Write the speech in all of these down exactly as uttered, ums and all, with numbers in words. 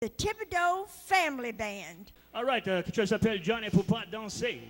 the Thibodeaux Family Band. All right, euh, quelque chose s'appelle John ne peut pas danser.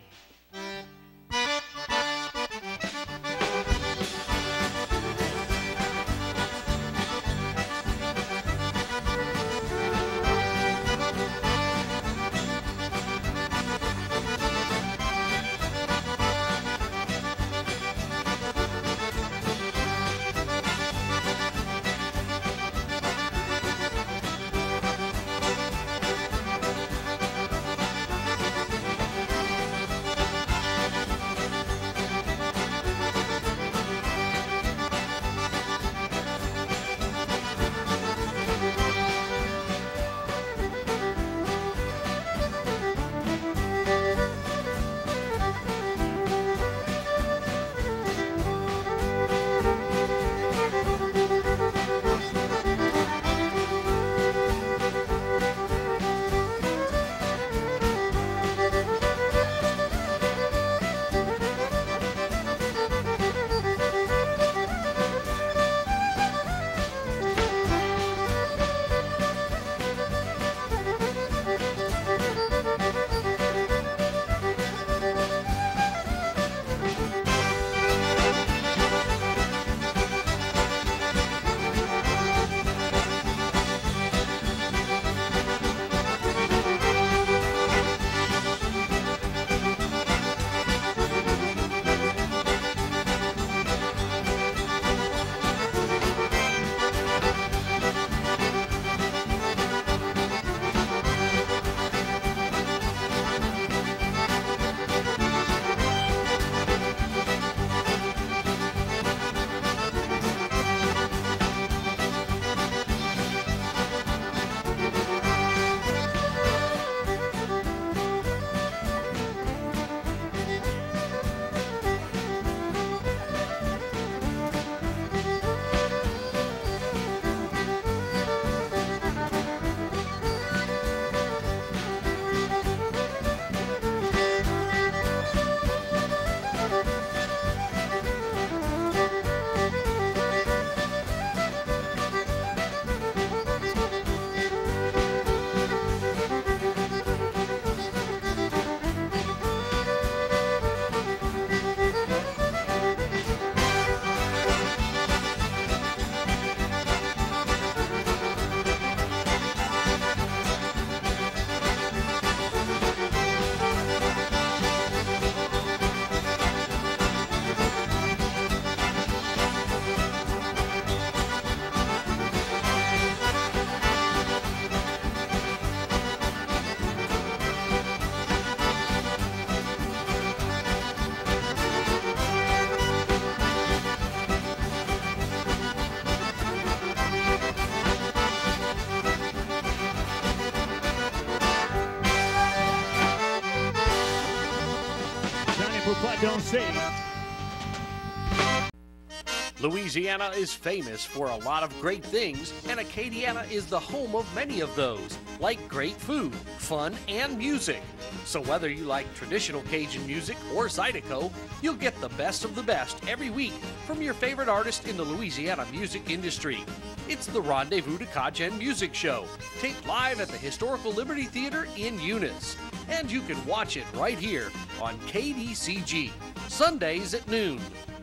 Louisiana is famous for a lot of great things, and Acadiana is the home of many of those, like great food, fun, and music. So whether you like traditional Cajun music or Zydeco, you'll get the best of the best every week from your favorite artist in the Louisiana music industry. It's the Rendez-vous de Cajun Music Show, taped live at the Historical Liberty Theater in Eunice. And you can watch it right here on K D C G, Sundays at noon.